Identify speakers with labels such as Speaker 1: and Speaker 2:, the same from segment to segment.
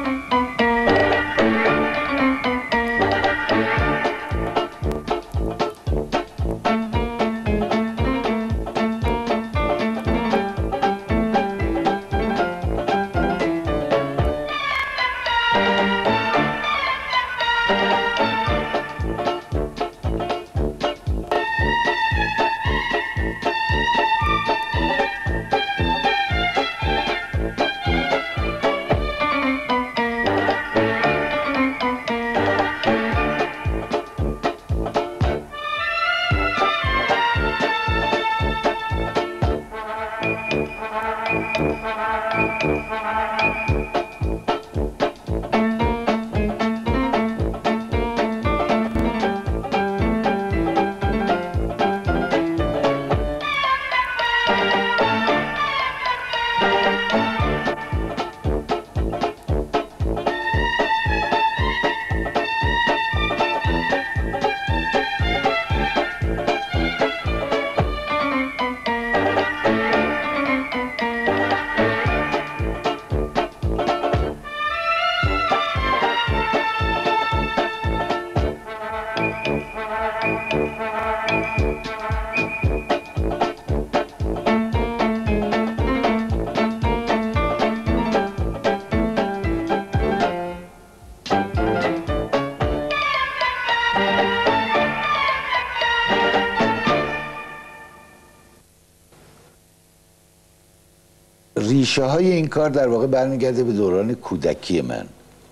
Speaker 1: ریشه های این کار در واقع برمیگرده به دوران کودکی من.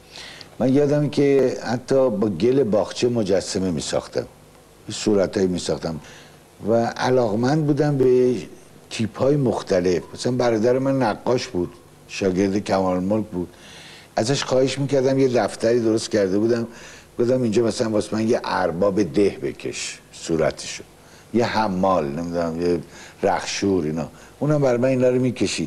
Speaker 1: من یادم که حتی با گل باغچه مجسمه می ساختم، صورتایی می ساختم و علاقمند بودم به تیپ های مختلف. مثلا برادر من نقاش بود، شاگرد کمال الملک بود، ازش خواهش میکردم یه دفتری درست کرده بودم، گفتم اینجا مثلا واسه من یه ارباب ده بکش صورتشو، یه حمال، نمیدونم یه رخشور، اینا. اونم برای من اینا رو میکشید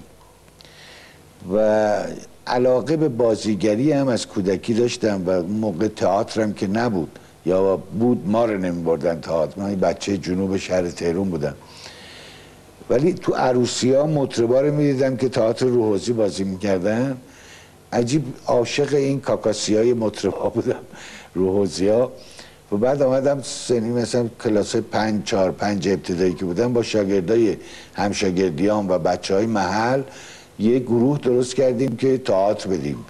Speaker 1: و علاقه به بازیگری هم از کودکی داشتم و اون موقع تئاترم که نبود یا بود ما رو نمیبردن تئاتر. من بچه جنوب شهر تهران بودم، ولی تو عروسی ها مطربا رو میدیدم که تئاتر روحوزی بازی میکردن. عجیب عاشق این کاکاسی های مطربا بودم، روحوزی ها. و بعد آمدم سنی مثلا کلاس 5 4 5 ابتدایی که بودم با شاگردای همشاگردیام و بچه های محل یه گروه درست کردیم که تئاتر بدیم.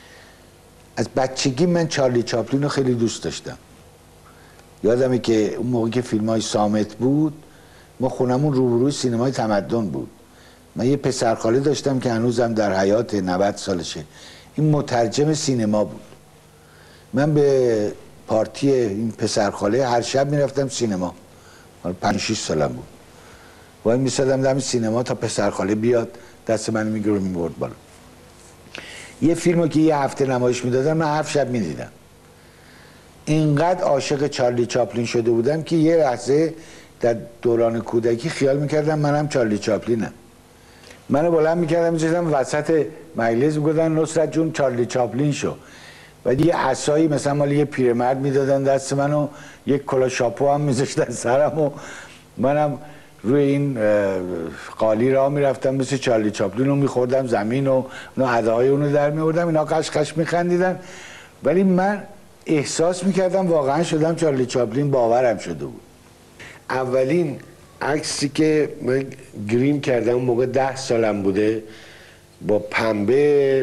Speaker 1: از بچگی من چارلی چاپلین رو خیلی دوست داشتم. یادمه که اون موقع که فیلم های صامت بود، ما خونمون روبروی سینمای تمدن بود. من یه پسرخاله داشتم که هنوزم در حیات، 90 سالشه. این مترجم سینما بود. من به پارتی این پسرخاله هر شب میرفتم سینما. 5 6 سالم بود. وای میسادم دم سینما تا پسرخاله بیاد، دست من میگرفت میبرد بالا. یه فیلمو که یه هفته نمایش میدادن من 7 شب میدیدم. اینقدر عاشق چارلی چاپلین شده بودم که یه لحظه در دوران کودکی خیال میکردم منم چارلی چاپلینم. منو بلند میکردم میذاشتم وسط مجلس، میگفتن نصرت جون چارلی چاپلین شو. و یه عصایی مثلا مال یه پیرمرد میدادن دست منو، یک کلا شاپو هم میذاشتن سرم و منم روی این قالی راه میرفتم مثل چارلی چاپلین رو میخوردم زمین و اونو اداهای اونو در میوردم، اینا قشقش میخندیدن. ولی من احساس میکردم واقعا شدم چارلی چاپلین، باورم شده بود. اولین عکسی که من گریم کردم اون موقع 10 سالم بوده، با پنبه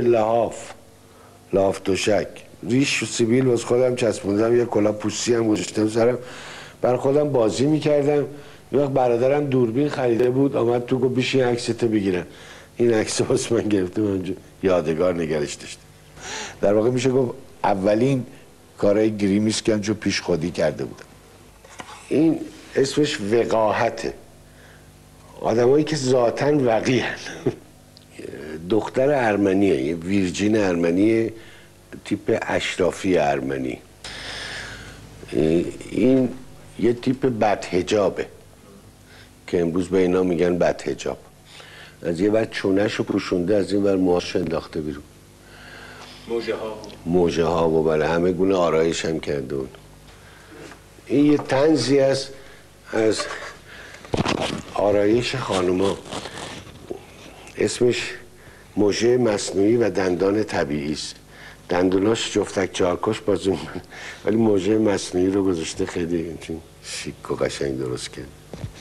Speaker 1: لحاف دوشک، ریش و سیبیل واسه خودم چسبوندم، یه کلاه پوستی هم گذاشتم سرم، بر خودم بازی میکردم. یه وقت برادرم دوربین خریده بود، آمد تو گفت بیش این عکستو بگیرم. این عکس واسه من گرفتم، اونجا یادگار نگرش داشتم. در واقع میشه گفت اولین کارهای گریمیست که جو پیش خودی کرده بودم. این اسمش وقاحته. آدمایی که ذاتاً وقیحن. دختر ارمنیه، یه ویرجین ارمنی، تیپ اشرافی ارمنی. این یه تیپ بدحجابه که امروز به اینا میگن بدحجاب. از یه ور چونه‌شو پوشونده، از این ور موهاشو انداخته بیرون، موجه ها و بله همه گونه آرایش هم کرده بود. این یه طنزی است از آرایش خانوما، اسمش موژه مصنوعی و دندان طبیعی است.
Speaker 2: دندوناش جفتک چهارکش بازون، ولی موجه مصنوعی رو گذاشته، خیلی شیک و قشنگ درست کرد.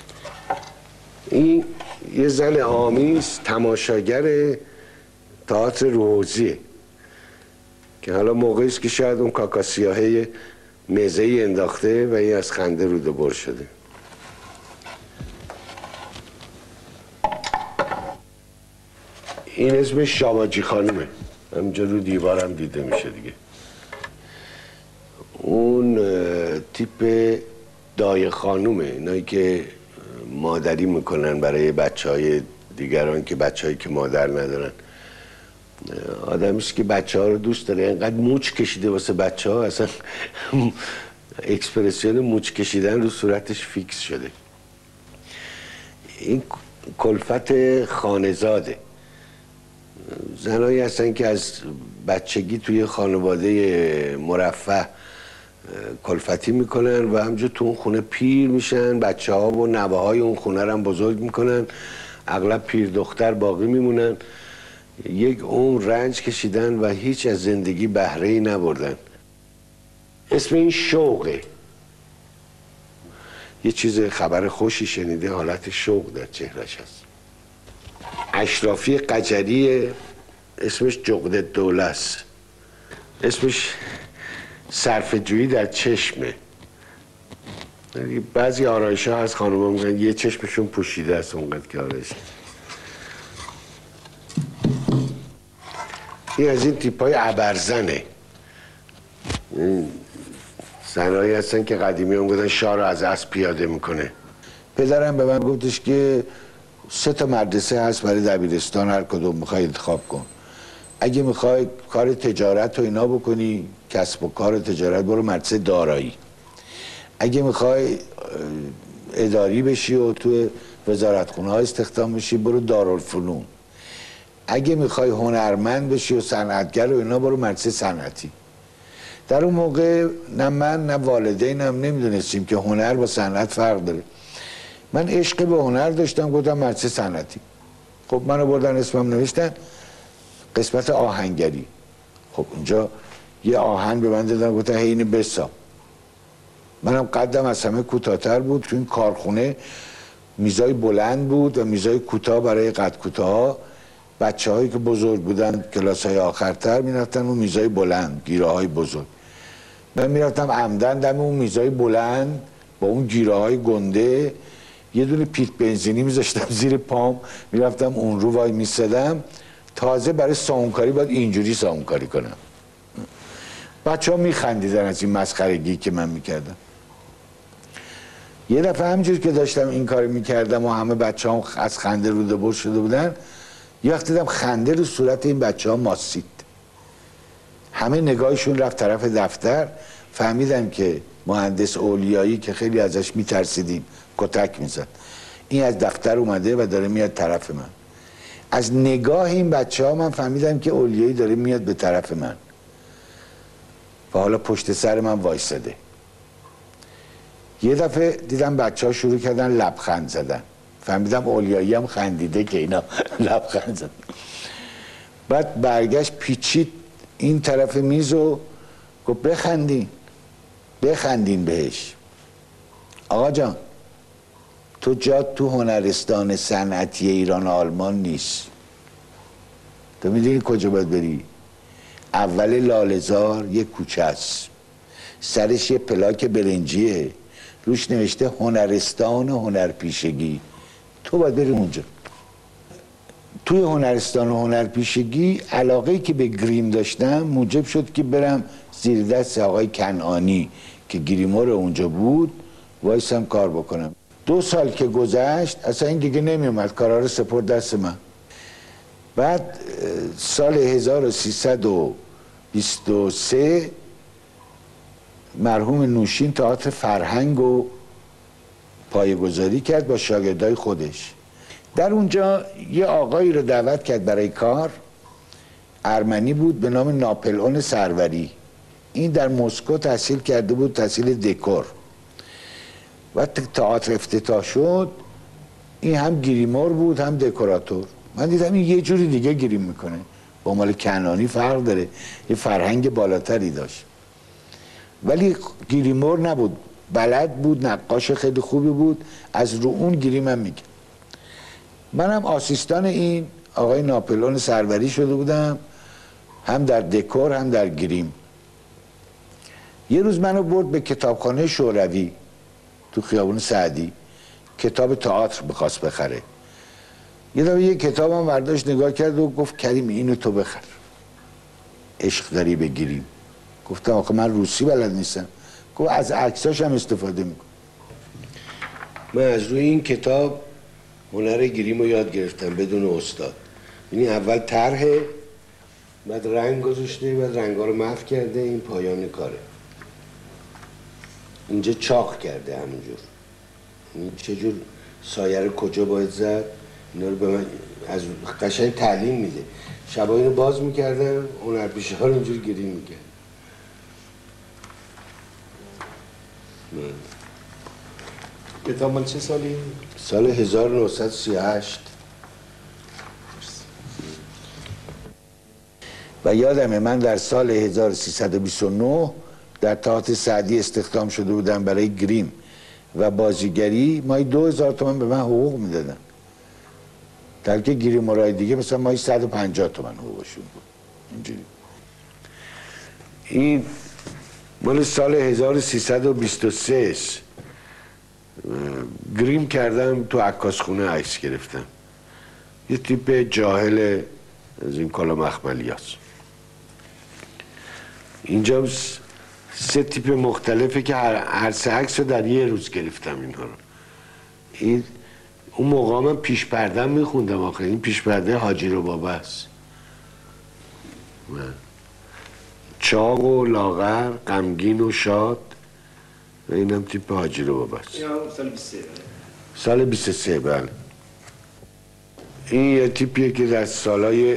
Speaker 2: این یه زن آمیز تماشاگر تئاتر روحوزیه که حالا موقعی است که شاید اون کاکاسیاهه میزه‌ای انداخته و این از خنده روده بر شده. این اسمش شاماجی خانومه، همینجا رو دیوارم دیده میشه دیگه. اون تیپ دایه خانومه، اینایی که مادری میکنن برای بچهای دیگران که بچه‌هایی که مادر ندارن. آدمیست که بچه ها رو دوست داره، اینقدر موچ کشیده واسه بچه ها، اصلا اکسپرسیون موچ کشیدن رو صورتش فیکس شده. این کلفت خانه‌زاده، زنایی هستن که از بچگی توی خانواده مرفه کلفتی میکنن و همجور تو اون خونه پیر میشن، بچه ها و نوه های اون خونه رو هم بزرگ میکنن، اغلب پیر دختر باقی میمونن، یک عمر رنج کشیدن و هیچ از زندگی بهره‌ای نبردن. اسم این شوقه. یه چیز خبر خوشی شنیده، حالت شوق در چهرش هست. اشرافی قجری اسمش جغد دوله است، اسمش صرفه جویی در چشمه. بعضی آرایش ها از خانوما میگن یه چشمشون پوشیده است اونقدر که آرایش. این از این تیپ های ابرزنه، زنهایی هستن که قدیمی هم گفتن شاه رو از اسب پیاده میکنه.
Speaker 1: پدرم به من گفتش که 3 مدرسه هست برای دبیرستان، هر کدوم میخوای انتخاب کن. اگه میخوای کار تجارت و اینا بکنی، کسب و کار تجارت، برو مدرسه دارایی. اگه میخوای اداری بشی و تو وزارتخونه ها استخدام بشی، برو دارالفنون. اگه میخوای هنرمند بشی و صنعتگر و اینا، برو مدرسه صنعتی. در اون موقع نه من نه والدینم نمیدونستیم که هنر با صنعت فرق داره. من عشق به هنر داشتم، گفتم مدرسه صنعتی. خب منو بردن اسمم نوشتن قسمت آهنگری. خب اونجا یه آهن به من دادن، گفتن اینو بسام. منم قدم از همه کوتاه‌تر بود. تو این کارخونه میزای بلند بود و میزای کوتاه برای قد کوتاه. بچه هایی که بزرگ بودن کلاس های آخرتر میرفتن اون میزای بلند، گیره های بزرگ. من میرفتم عمدن دم اون میزای بلند با اون گیره های گنده، یه دونه پیت بنزینی میذاشتم زیر پام، میرفتم اون رو وای میسدم. تازه برای ساونکاری باید اینجوری ساونکاری کنم. بچه ها میخندیدن از این مسخرگی که من میکردم. یه دفعه همجور که داشتم این کار میکردم و همه بچه ها از خنده روده بر شده بودن، یه وقت دیدم خنده رو صورت این بچه ها ماسید. همه نگاهشون رفت طرف دفتر. فهمیدم که مهندس اولیایی که خیلی ازش میترسیدیم کتک میزد، این از دفتر اومده و داره میاد طرف من. از نگاه این بچه ها من فهمیدم که اولیایی داره میاد به طرف من و حالا پشت سر من وایساده. یه دفعه دیدم بچه ها شروع کردن لبخند زدن، فهمیدم اولیایی هم خندیده که اینا لبخند زدن. بعد برگشت پیچید این طرف میز و گفت بخندین بهش. آقا جان تو جات تو هنرستان صنعتی ایران و آلمان نیست. تو میدونی کجا باید بری؟ اول لاله‌زار یه کوچه است، سرش یه پلاک برنجیه، روش نوشته هنرستان و هنرپیشگی. تو باید بری اونجا. توی هنرستان و هنرپیشگی علاقه‌ای که به گریم داشتم موجب شد که برم زیر دست آقای کنعانی که گریمور اونجا بود وایسم کار بکنم. 2 سال که گذشت اصلا این دیگه نمیومد، کارا رو سپرد دست من. بعد سال 1323 مرحوم نوشین تئاتر فرهنگ رو پایه‌گذاری کرد با شاگردای خودش. در اونجا یه آقایی رو دعوت کرد برای کار، ارمنی بود به نام ناپلئون سروری. این در مسکو تحصیل کرده بود، تحصیل دکور. وقتی تئاتر افتتاح شد این هم گریمور بود هم دکوراتور. من دیدم این یه جوری دیگه گریم میکنه. با مال کنعانی فرق داره، یه فرهنگ بالاتری داشت. ولی گریمور نبود، بلد بود، نقاش خیلی خوبی بود، از رو اون گریم هم میگه. منم آسیستان این آقای ناپلئون سروری شده بودم، هم در دکور هم در گریم. یه روز منو برد به کتابخانه شوروی تو خیابون سعدی، کتاب تئاتر بخواست بخره. یه کتابم برداشت نگاه کرد و گفت کریم اینو تو بخر، عشق داری به گریم. گفتم آخه من روسی بلد نیستم. گفت از عکساش هم استفاده میکنم.
Speaker 2: من از روی این کتاب هنر گریم رو یاد گرفتم بدون استاد. یعنی اول طرحه، بعد رنگ گذاشته، بعد رنگا رو محو کرده، این پایان کاره. اینجا چاق کرده همونجور. این چجور سایه رو کجا باید زد، اینا رو به من از قشنگ تعلیم میده. شبا اینو باز میکردم، هنرپیشه ها رو اینجور گریم میکرد.
Speaker 3: کتاب مال چه سالی؟
Speaker 2: سال 1938.
Speaker 1: و یادمه من در سال 1329 در تئاتر سعدی استخدام شده بودم برای گریم و بازیگری. ماهی 2000 تومان به من حقوق میدادن، در که گریم مرای دیگه مثلا ماهی 150 تومان حقوقشون بود. اینجوری. این مال سال 1323 گریم کردم، تو عکاسخونه عکس گرفتم. یه تیپ جاهل از این کالا مخملی هست. اینجا 3 تیپ مختلفه که هر 3 عکس رو در یه روز گرفتم اینها رو. این اون موقع من پیش پردم میخوندم آخه. این پیش پرده حاجی رو بابا است. چاق و لاغر، غمگین و شاد. و اینم تیپ حاجی رو بابا است.
Speaker 3: سال 23.
Speaker 2: سال 23 بله. این یه تیپیه که در سالهای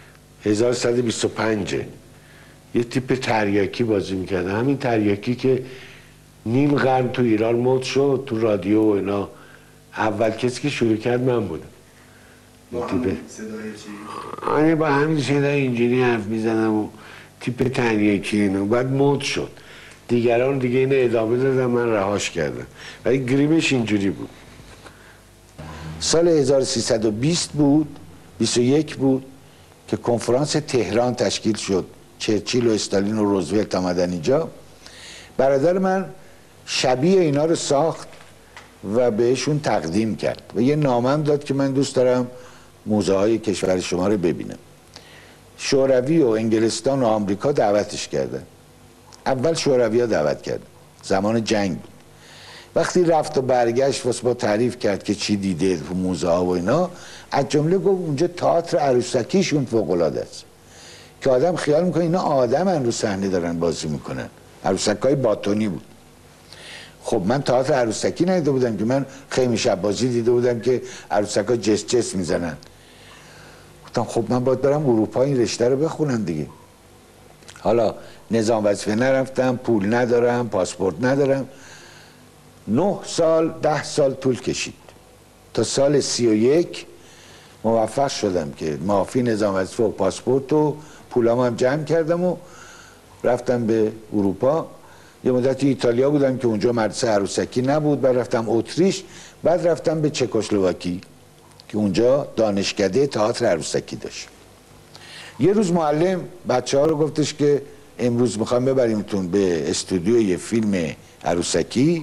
Speaker 2: 1125 یه تیپ تریاکی بازی میکرده. همین تریاکی که نیم قرن تو ایران مد شد، تو رادیو و اینا. اول کسی که شروع کرد من بودم.
Speaker 3: با همین صدای چی؟
Speaker 2: آره با همین صدای اینجوری حرف میزنم و تیپ تریاکی اینا. بعد مد شد، دیگران دیگه اینو ادامه دادن، من رهاش کردم. ولی گریمش اینجوری بود.
Speaker 1: سال 1320 بود، 21 بود که کنفرانس تهران تشکیل شد. چرچیل و استالین و روزولت آمدن اینجا. برادر من شبیه اینا رو ساخت و بهشون تقدیم کرد و یه نامم داد که من دوست دارم موزه های کشور شما رو ببینم. شوروی و انگلستان و آمریکا دعوتش کردن. اول شوروی ها دعوت کردن، زمان جنگ بود. وقتی رفت و برگشت واسه با تعریف کرد که چی دیده تو موزه ها و اینا، از جمله گفت اونجا تئاتر عروسکیشون فوق العاده است که آدم خیال میکنه اینا آدمن رو صحنه دارن بازی میکنن. عروسکای باتونی بود. خب من تئاتر عروسکی ندیده بودم که، من خیمه شب بازی دیده بودم که عروسکا جس جس میزنن. گفتم خب من باید برم اروپا این رشته رو بخونم دیگه. حالا نظام وظیفه نرفتم، پول ندارم، پاسپورت ندارم. 9 سال 10 سال طول کشید تا سال 31 موفق شدم که معافی نظام وظیفه و پاسپورت و پولامو هم جمع کردم و رفتم به اروپا. یه مدت ایتالیا بودم که اونجا مدرسه عروسکی نبود، بعد رفتم اتریش، بعد رفتم به چکسلواکی که اونجا دانشکده تئاتر عروسکی داشت. یه روز معلم بچه ها رو گفتش که امروز میخوام ببریمتون به استودیوی فیلم عروسکی.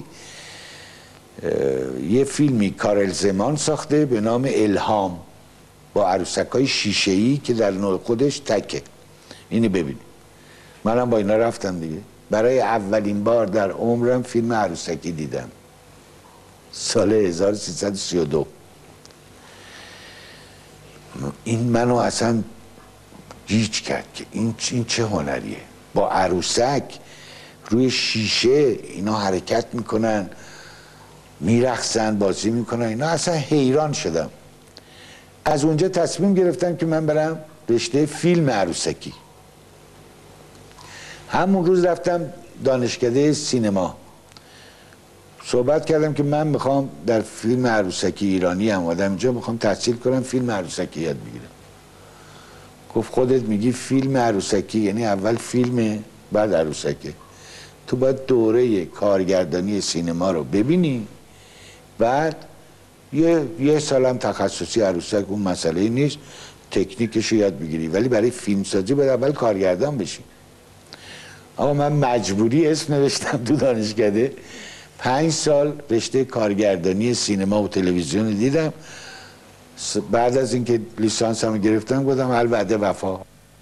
Speaker 1: یه فیلمی کارل زمان ساخته به نام الهام با عروسکای شیشه‌ای که در نوع خودش تکه. اینو ببین. منم با اینا رفتم دیگه. برای اولین بار در عمرم فیلم عروسکی دیدم سال 1332. این منو اصلا گیج کرد که این چه هنریه، با عروسک روی شیشه اینا حرکت میکنن، میرقصن، بازی میکنن. اینا اصلا حیران شدم. از اونجا تصمیم گرفتم که من برم رشته فیلم عروسکی. همون روز رفتم دانشکده سینما، صحبت کردم که من میخوام در فیلم عروسکی ایرانی هم آدم اینجا میخوام تحصیل کنم، فیلم عروسکی یاد بگیرم. گفت خودت میگی فیلم عروسکی، یعنی اول فیلم بعد عروسکه، تو باید دوره کارگردانی سینما رو ببینی، بعد یه سالم تخصصی عروسک، اون مسئله نیست، تکنیکش رو یاد بگیری، ولی برای فیلمسازی باید اول کارگردان بشی. آقا من مجبوری اسم نوشتم تو دانشکده، 5 سال رشته کارگردانی سینما و تلویزیون دیدم. بعد از اینکه لیسانسمو گرفتم گفتم الوعده وفا.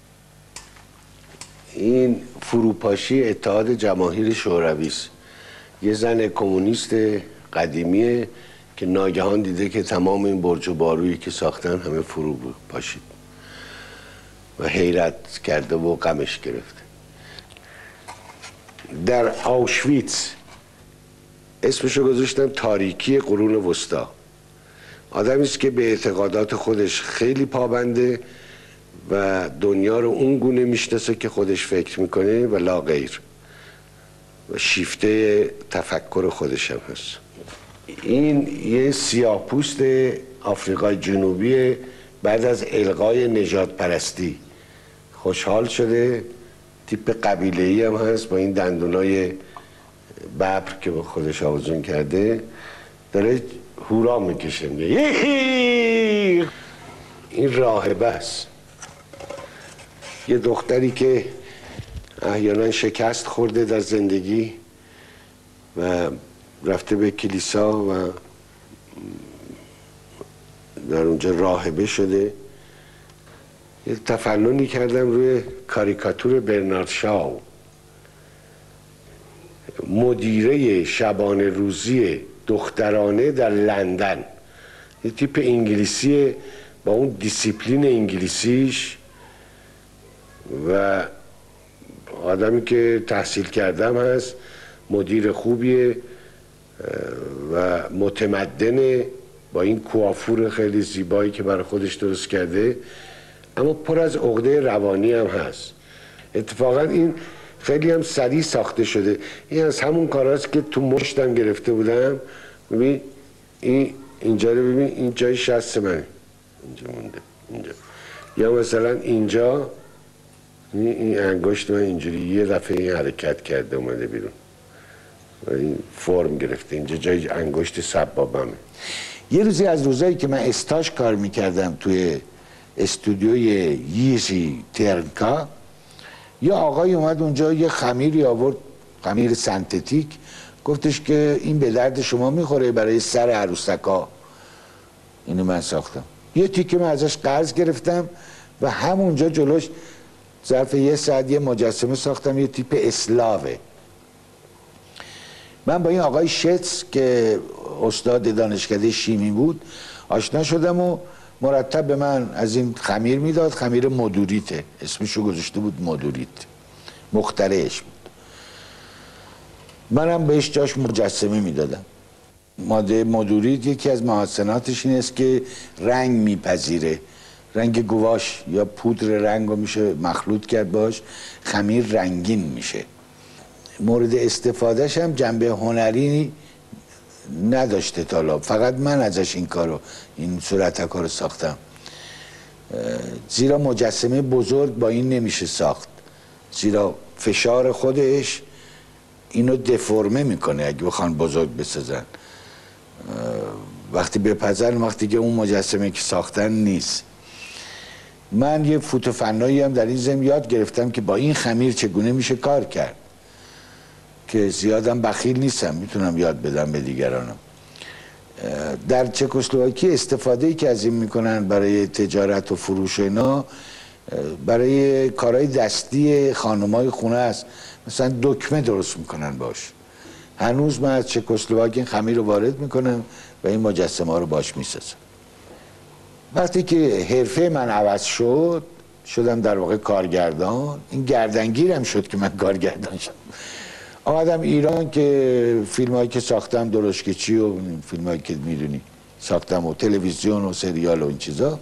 Speaker 2: این فروپاشی اتحاد جماهیر شوروی است. یه زن کمونیست قدیمیه که ناگهان دیده که تمام این برج و بارویی که ساختن همه فرو پاشید و حیرت کرده و غمش گرفته. در آوشویتس اسمشو گذاشتم تاریکی قرون وسطا. آدمی است که به اعتقادات خودش خیلی پابنده و دنیا رو اون گونه میشناسه که خودش فکر میکنه و لا غیر، و شیفته تفکر خودش هم هست. این یه سیاه‌پوست آفریقای جنوبی بعد از الغای نژاد پرستی خوشحال شده، تیپ قبیله‌ای هم هست، با این دندونای ببر که به خودش آویزون کرده داره هورا میکشه، این راهبه است. یه دختری که احیانا شکست خورده در زندگی و رفته به کلیسا و در اونجا راهبه شده. یه تفننی کردم روی کاریکاتور برنارد شاو، مدیره شبانه روزی دخترانه در لندن. یه تیپ انگلیسی با اون دیسیپلین انگلیسیش و آدمی که تحصیل کردم هست، مدیر خوبیه و متمدنه، با این کوافور خیلی زیبایی که برای خودش درست کرده، اما پر از عقده روانی هم هست. اتفاقا این خیلی هم سریع ساخته شده. این از همون کاراست که تو مشتم گرفته بودم. ببین اینجا رو ببین، این جای شست منه، اینجا مونده، اینجا. یا مثلا اینجا این انگشت من اینجوری یه دفعه این حرکت کرده اومده بیرون و این فرم گرفته، اینجا جای انگشت سبابمه.
Speaker 1: یه روزی از روزایی که من استاژ کار میکردم توی استودیوی ییزی ترنکا، یه آقای اومد اونجا یه خمیری آورد، خمیر سنتتیک، گفتش که این به درد شما میخوره برای سر عروسکا. اینو من ساختم. یه تیکه من ازش قرض گرفتم و همونجا جلوش ظرف یه ساعت یه مجسمه ساختم، یه تیپ اسلاوه. من با این آقای شتس که استاد دانشکده شیمی بود آشنا شدم و مرتب به من از این خمیر میداد. خمیر مدوریته، اسمشو گذاشته بود مدوریت، مخترعش بود. منم بهش جاش مجسمه میدادم. ماده مدوریت یکی از محسناتش این است که رنگ میپذیره، رنگ گواش یا پودر رنگ رو میشه مخلوط کرد باش، خمیر رنگین میشه. مورد استفادهش هم جنبه هنری نداشته تا فقط من ازش این صورتک رو ساختم، زیرا مجسمه بزرگ با این نمیشه ساخت، زیرا فشار خودش اینو دفرمه میکنه اگه بخوان بزرگ بسازن. وقتی بپزن، وقتی که اون مجسمه که ساختن نیست. من یه فوتوفنایی هم در این ضمن یاد گرفتم که با این خمیر چگونه میشه کار کرد، که زیادم بخیل نیستم، میتونم یاد بدم به دیگرانم. در چکسلواکی استفاده ای که از این میکنن برای تجارت و فروش اینا، برای کارهای دستی خانمای خونه است، مثلا دکمه درست میکنن باش. هنوز من از چکسلواکی این خمیر رو وارد میکنم و این مجسمه ها رو باش میسازم. وقتی که حرفه من عوض شدم در واقع کارگردان، این گردنگیرم شد که من کارگردان شدم. آمدم ایران که فیلم هایی که ساختم، درشکچی و فیلم هایی که میدونی ساختم و تلویزیون و سریال و این چیزا.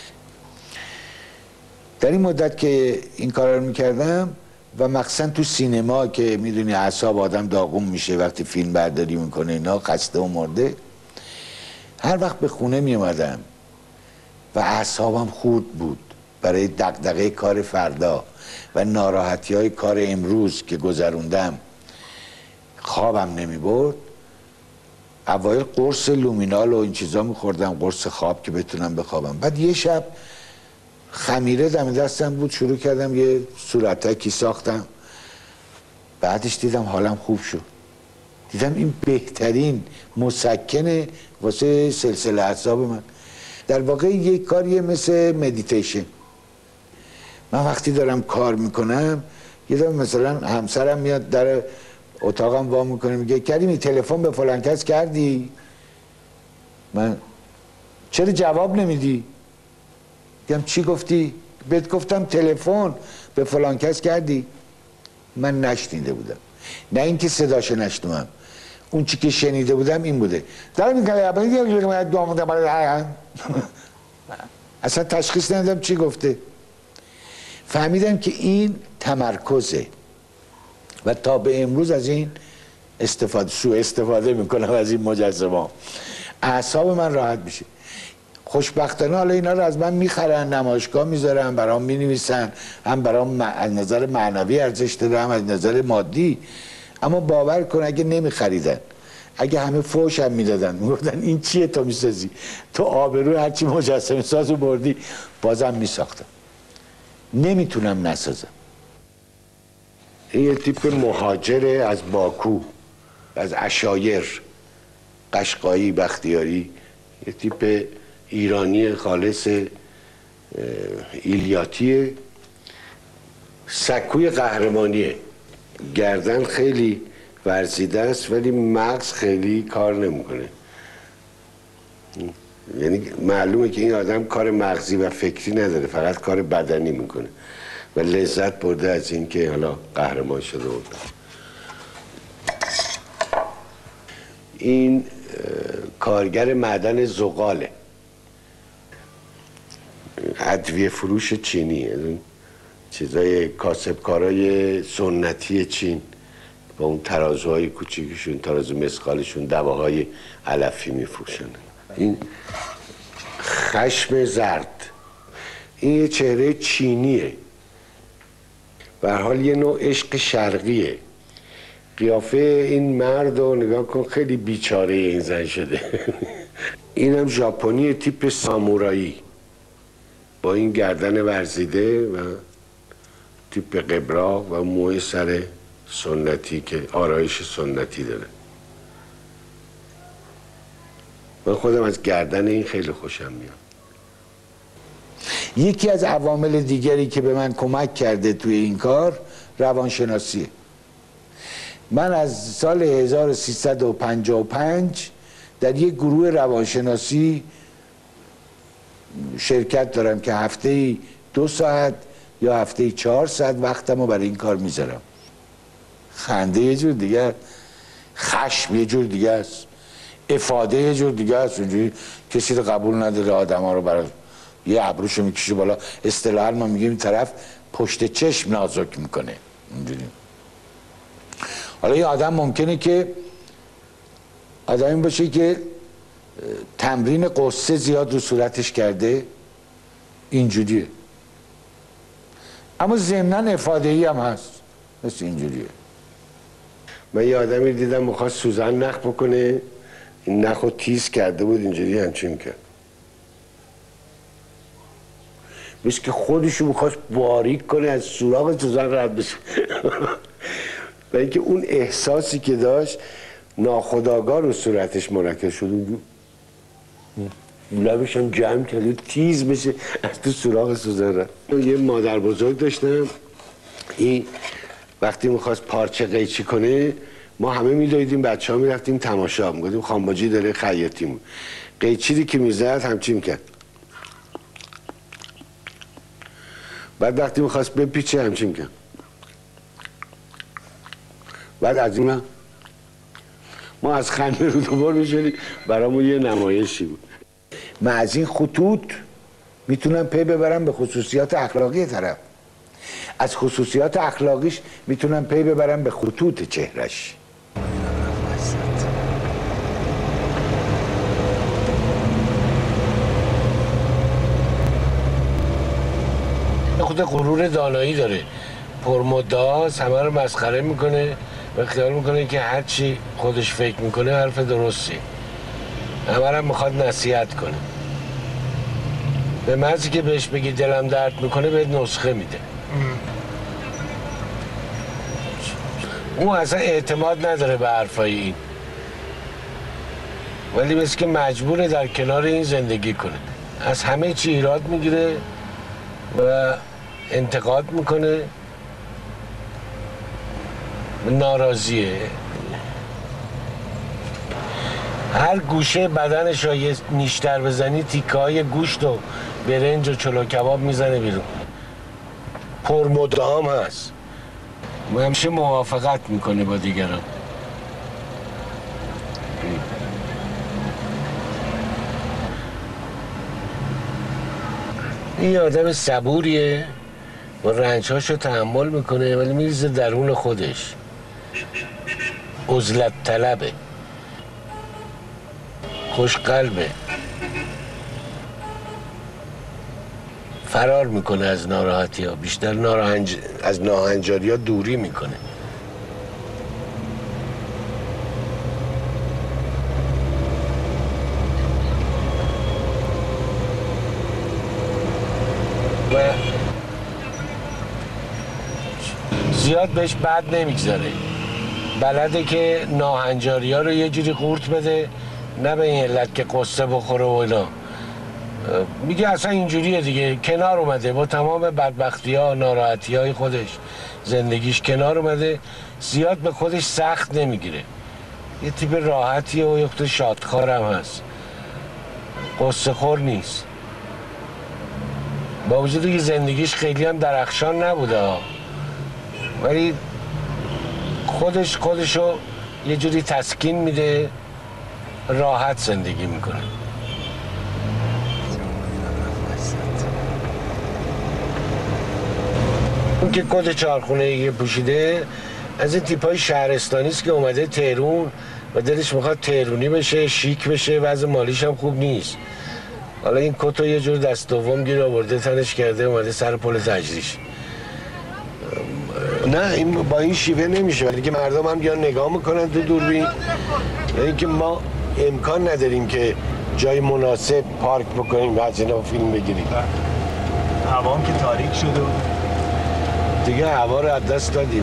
Speaker 1: در این مدت که این کار رو میکردم و مخصوصا تو سینما که میدونی اعصاب آدم داغون میشه وقتی فیلم برداری میکنه، اینا خسته و مرده، هر وقت به خونه میومدم و اعصابم خورد بود، برای دغدغه کار فردا و ناراحتی های کار امروز که گذروندم خوابم نمی برد. اوایل قرص لومینال و این چیزا میخوردم، قرص خواب که بتونم بخوابم. بعد یه شب خمیره دم دستم بود، شروع کردم یه صورتکی ساختم. بعدش دیدم حالم خوب شد، دیدم این بهترین مسکنه واسه سلسله اعصاب من. در واقع یک کاریه مثل مدیتیشن. من وقتی دارم کار میکنم یه دفعه مثلا همسرم میاد در اتاقم وا میکنه میگه کریمی تلفن به فلان کس کردی؟ من چرا جواب نمیدی؟ میگم چی گفتی؟ بهت گفتم تلفن به فلان کس کردی؟ من نشنیده بودم، نه اینکه صداشو نشنوم، اون چی که شنیده بودم این بوده اصلا تشخیص ندادم چی گفته. فهمیدم که این تمرکزه و تا به امروز از این سوء استفاده میکنم از این مجسمه‌ها. اعصاب من راحت میشه. خوشبختانه حالا اینا رو از من میخرن، نمایشگاه میذارن، برام مینویسن، هم برام از نظر معنوی ارزش داره هم از نظر مادی. اما باور کن اگه نمیخریدن، اگه همه فوش هم میدادن، میگفتن این چیه تو میسازی، تو آبرو هرچی مجسمه سازو بردی، بازم میساختم. نمیتونم نسازم.
Speaker 2: این یه تیپ مهاجره از باکو، از عشایر، قشقایی، بختیاری، یه تیپ ایرانی خالص ایلیاتیه. سکوی قهرمانیه، گردن خیلی ورزیده است ولی مغز خیلی کار نمیکنه. یعنی معلومه که این آدم کار مغزی و فکری نداره، فقط کار بدنی میکنه و لذت برده از این که حالا قهرمان شده بود. این کارگر معدن زغاله، ادویه فروش چینی، چیزای کاسبکارای سنتی چین با اون ترازوهای کوچیکشون، ترازو مسقالشون، دواهای علفی میفروشن. این خشم زرد، این یه چهره چینیه، به هر حال یه نوع عشق شرقیه. قیافه این مرد رو نگاه کن، خیلی بیچاره این زن شده. اینم ژاپنی تیپ سامورایی با این گردن ورزیده و تیپ قبرا و موی سر سنتی که آرایش سنتی داره. من خودم از گردن این خیلی خوشم میاد.
Speaker 1: یکی از عوامل دیگری که به من کمک کرده توی این کار روانشناسیه. من از سال 1355 در یک گروه روانشناسی شرکت دارم که هفته‌ای 2 ساعت یا هفته‌ای 4 ساعت وقتمو برای این کار میذارم. خنده یه جور دیگه است، خشم یه جور دیگه است، افاده یه جور دیگه است. اونجوری کسی رو قبول نداره آدم ها رو برای یه ابروشو میکشه بالا، اصطلاحاً ما میگیم این طرف پشت چشم نازک میکنه اونجوری. حالا یه آدم ممکنه که آدمی باشه که تمرین قصه زیاد رو صورتش کرده، اینجوریه، اما ضمناً افاده‌ای هم هست، مثل اینجوریه.
Speaker 2: من یه آدمی دیدم میخواست سوزن نخ بکنه، این نخ رو تیز کرده بود اینجوری همچین کرد، مثل که خودشو میخواست باریک کنه از سوراخ سوزن رد بشه. و اینکه اون احساسی که داشت ناخودآگاه رو صورتش مرکز شد، لبش هم جمع کرده تیز بشه از تو سوراخ سوزن رد. یه مادر بزرگ داشتم، این وقتی میخواست پارچه قیچی کنه ما همه میدویدیم، بچه ها میرفتیم تماشا، میگفتیم خانباجی داره خیاطی، قیچی که میزد همچین میکرد. بعد وقتی میخواست بپیچه همچین میکرد. بعد از این ما از خنده رو دوبار میشدیم، برامون یه نمایشی بود.
Speaker 1: من از این خطوط میتونم پی ببرم به خصوصیات اخلاقی طرف، از خصوصیات اخلاقیش میتونم پی ببرم به خطوط چهرش.
Speaker 4: خود غرور دانایی داره، پرمدعاست، همه رو مسخره میکنه و خیال میکنه که هر چی خودش فکر میکنه حرف درستی، همه رو میخواد نصیحت کنه. به محضی که بهش بگی دلم درد میکنه بهت نسخه میده. اون اصلا اعتماد نداره به حرفای این، ولی مثل که مجبوره در کنار این زندگی کنه. از همه چی ایراد میگیره و انتقاد میکنه، ناراضیه. هر گوشه بدنش رو یه نیشتر بزنی تیکه های گوشت و برنج و چلو کباب میزنه بیرون. پرمدعام هست و همیشه موافقت میکنه با دیگران. این آدم صبوریه و رنجهاشو تحمل میکنه ولی میریزه درون خودش. عزلت طلبه، خوش قلبه، فرار میکنه از ناراحتی ها، بیشتر از ناهنجاری ها دوری میکنه. و زیاد بهش بد نمیگذاره، بلده که ناهنجاری ها رو یه جوری قورت بده، نه به این علت که قصه بخوره و اینا. میگه اصلا اینجوریه دیگه، کنار اومده با تمام بدبختی ها ناراحتی های خودش، زندگیش کنار اومده، زیاد به خودش سخت نمیگیره. یه تیپ راحتیه و یه خود شادخوار هم هست، قصه خور نیست. با وجودی که زندگیش خیلی هم درخشان نبوده ولی خودشو یه جوری تسکین میده، راحت زندگی میکنه. اون که کت چهارخونه‌ای پوشیده از این تیپای شهرستانی است که اومده تهرون و دلش میخواد تهرونی بشه، شیک بشه، وضع مالیش هم خوب نیست. حالا این کت رو یه جور دست دوم گیر آورده تنش کرده اومده سر پل تجریش. نه این با این شیوه نمیشه، ولی که مردم هم بیان نگاه میکنن تو دوربین. یعنی که ما امکان نداریم که جای مناسب پارک بکنیم و از اینا فیلم بگیریم.
Speaker 3: هوام که تاریک شده
Speaker 4: دیگه هوا رو از دست دادیم.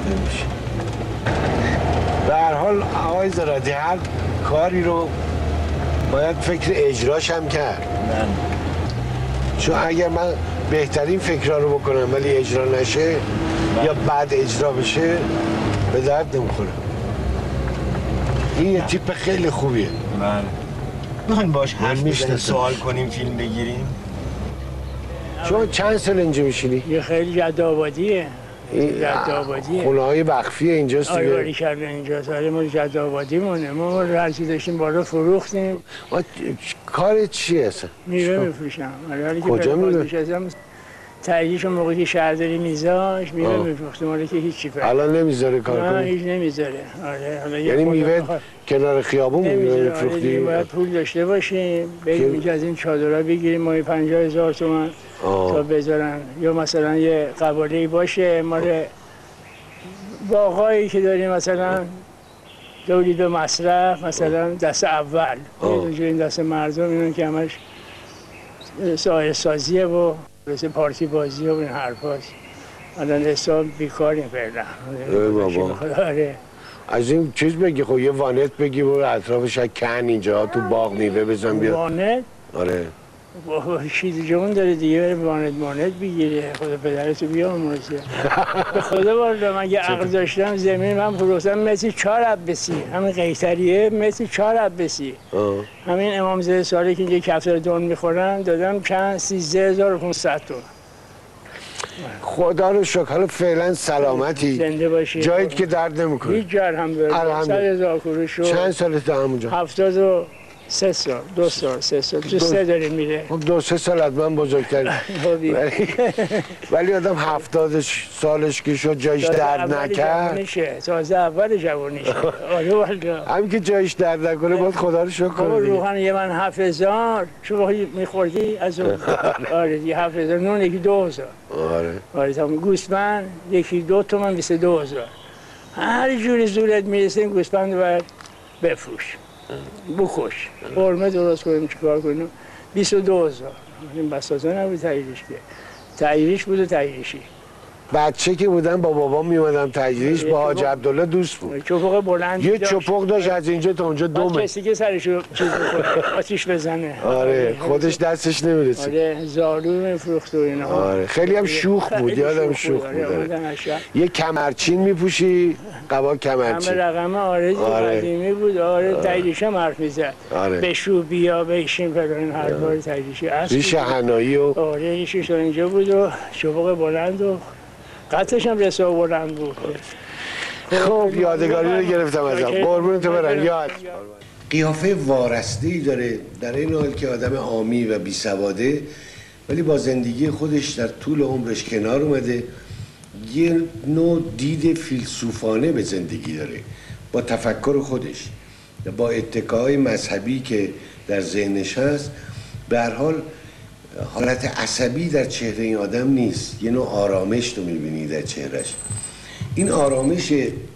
Speaker 4: به هر حال آقای زراعتی هر کاری رو باید فکر اجراش هم کرد. چون اگر من بهترین فکرها رو بکنم ولی اجرا نشه یا بعد اجرا بشه به درد نمیخوره. این یه تیپ خیلی خوبیه.
Speaker 3: بله. میخوایم باش حرف بزنیم، سوال کنیم، فیلم بگیریم؟
Speaker 4: شما چند سال اینجا میشینی؟
Speaker 5: یه خیلی جدآبادیه. جدآبادیه.
Speaker 4: خونه های بخفیه اینجاست دیگه.
Speaker 5: آیواری کرده اینجاست. آره ما جدآبادی مونه. ما هر چی داشتیم بالا فروختیم.
Speaker 4: کار چیه اصلا؟
Speaker 5: میوه میفروشم. آره
Speaker 4: کجا میوه؟
Speaker 5: تاییدش موقعی که شهرداری میذاش میوه میفروختیم، حالا که هیچی فرق.
Speaker 4: الان نمیذاره کار کنه؟
Speaker 5: نه هیچ نمیذاره. آره حالا
Speaker 4: یعنی میوه کنار خیابون میوه میفروختی؟
Speaker 5: باید پول داشته باشیم، بریم اینجا از این چادرها بگیریم ماهی 50,000 تومان تا بذارن، یا مثلا یه قباله‌ای باشه مال باغایی که داریم مثلا تولید و مصرف، مثلا دست اول این دست مردم اینون که همش سایر سازیه و مثل پارتی بازی و این حرفاست. الان حساب بیکاریم فعلا. آره
Speaker 4: از این چیز بگی، خب یه وانت بگی برو اطرافش کن اینجا تو باغ میوه بزن بیا.
Speaker 5: وانت؟
Speaker 4: آره
Speaker 5: چیز جون داره دیگه، وانت بگیره. خدا پدرتو بیامرزه. به خدا والا من یه عقل داشتم زمین من فروختم مثل 4 عباسی، همین قیصریه مثل 4 عباسی. همین امامزاده سالی که اینجا کفتر دون میخورن دادم چند 13,500 تومان.
Speaker 4: خدا رو شکر. حالا فعلا سلامتی،
Speaker 5: زنده باشی،
Speaker 4: جاییت که درد نمیکنه.
Speaker 5: هیچ جا الحمدلله. 100,000 کوروش شد.
Speaker 4: چند سالت همونجا؟
Speaker 5: 3 سال 2 سال 3 سال تو 3 داره میره.
Speaker 4: خب 2-3 سال حتما بزرگتر. ولی آدم 70 سالش که شد جایش درد نکرد.
Speaker 5: تازه اول جوانیشه. آره والله.
Speaker 4: همین که جایش درد نکنه باید خدا رو شکر کنه.
Speaker 5: روحان یه من 7000 شما میخوردی از اون. آره یه 7000 نون یکی 2000. آره تا گوسفند یکی 2 تومن 22000. هر جوری زورت میرسه گوسفند باید بفروش. بکش قرمه درست کنیم چیکار کنیم 22000 این بسازه نبود تحریش که تحریش بود و تحریشی
Speaker 4: بچه که بودن با بابا میومدم تجریش با حاج عبدالله دوست بود.
Speaker 5: چپق بلند
Speaker 4: یه چپق داشت از اینجا تا اونجا 2 متر.
Speaker 5: کسی که سرشو چیز بکنه آتیش بزنه.
Speaker 4: آره خودش دستش نمیرسید.
Speaker 5: آره زالو میفروخت و اینا.
Speaker 4: آره خیلی هم شوخ بود. یادم شوخ بود. یه کمرچین میپوشی قبا کمرچین.
Speaker 5: همه رقم آره قدیمی بود. آره تجریش هم حرف میزد. بشو بیا بشین فلان حرفا تجریشی اصل.
Speaker 4: ریش حنایی و
Speaker 5: آره ریشش اینجا بود و چپق بلند و قطعش هم رسا بلند بود.
Speaker 4: خب یادگاری رو گرفتم ازم. قربونت برم. یاد
Speaker 2: قیافه وارسته‌ای داره در این حال که آدم عامی و بی‌سواده ولی با زندگی خودش در طول عمرش کنار اومده. یه نوع دید فیلسوفانه به زندگی داره با تفکر خودش و با اتکاهای مذهبی که در ذهنش هست. به هر حال حالت عصبی در چهره این آدم نیست. یه نوع آرامش تو میبینی در چهرش. این آرامش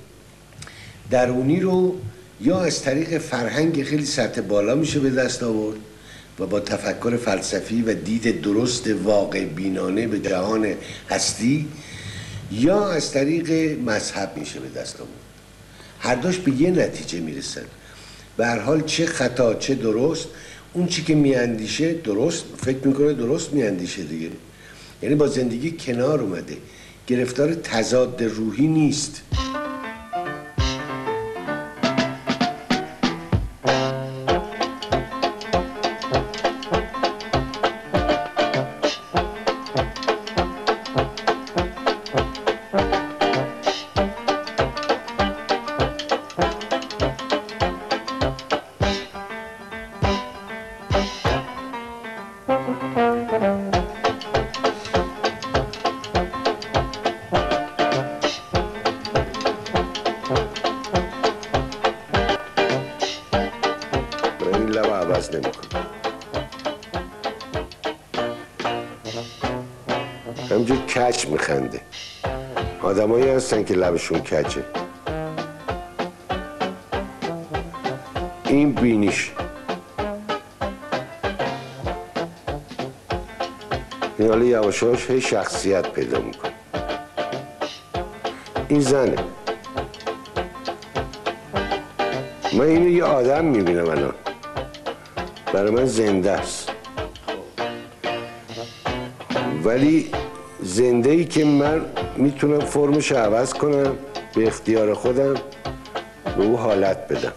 Speaker 2: درونی رو یا از طریق فرهنگ خیلی سطح بالا میشه به دست آورد و با تفکر فلسفی و دید درست واقع بینانه به جهان هستی، یا از طریق مذهب میشه به دست آورد. هر دوش به یه نتیجه میرسن. به هر حال چه خطا چه درست، اون چی که میاندیشه درست فکر میکنه، درست میاندیشه دیگه. یعنی با زندگی کنار اومده، گرفتار تضاد روحی نیست. همینجور کج میخنده. آدمایی هستن که لبشون کجه. این بینیش، این حالا یواشاش هی شخصیت پیدا میکنه. این زنه. من اینو یه آدم میبینم الان، برای من زنده است، ولی زنده ای که من میتونم فرمش عوض کنم به اختیار خودم، به او حالت بدم.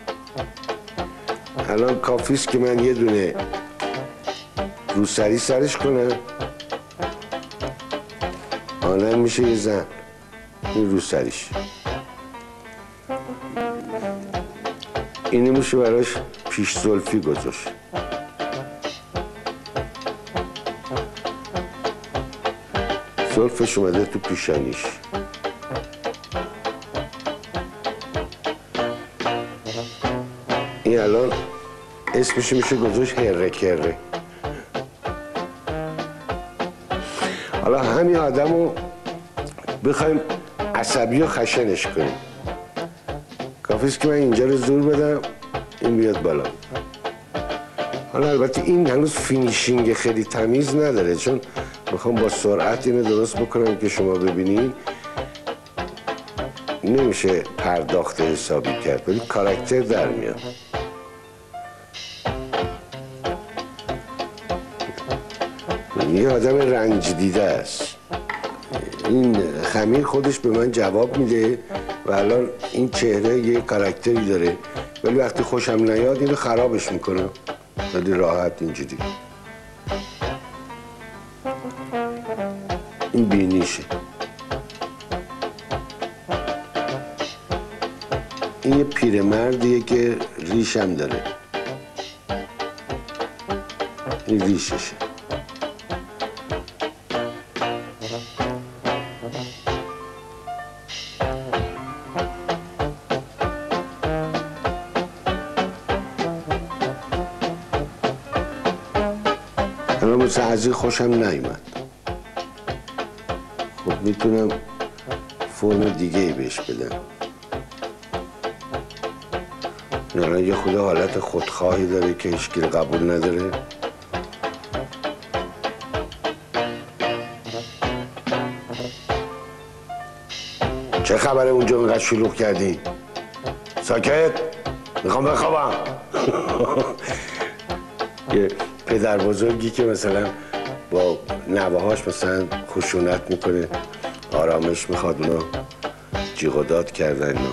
Speaker 2: الان کافیست که من یه دونه روسری سرش کنم، آنن میشه یه زن. این روسریش، اینه میشه براش پیش زلفی گذاشت. زلفش اومده تو پیشانیش. این الان اسمش میشه گذاشت هره کره. حالا همین آدم رو بخوایم عصبی و خشنش کنیم، کافیست که من اینجا رو زور بدم این بیاد بالا. حالا البته این هنوز فینیشینگ خیلی تمیز نداره، چون میخوام با سرعت اینو درست بکنم که شما ببینی. نمیشه پرداخت حسابی کرد، ولی کاراکتر در میاد. یه آدم رنج دیده است. این خمیر خودش به من جواب میده و الان این چهره یه کاراکتری داره، ولی وقتی خوشم نیاد اینو خرابش میکنم. خیلی راحت اینجوری. این بینیشه. این یه پیرمردیه که ریشم داره. این ریششه. الان مثل از این خوشم نیومد. خب میتونم فرم دیگه ای بهش بدم. الان یه خود حالت خودخواهی داره که هیچ کی قبول نداره. چه خبره اونجا اینقدر شلوغ کردی؟ ساکت؟ میخوام بخوابم. یه پدر بزرگی که مثلا با نوه‌هاش مثلا خشونت میکنه، آرامش میخواد، اونا جیغ و داد کردن اینا.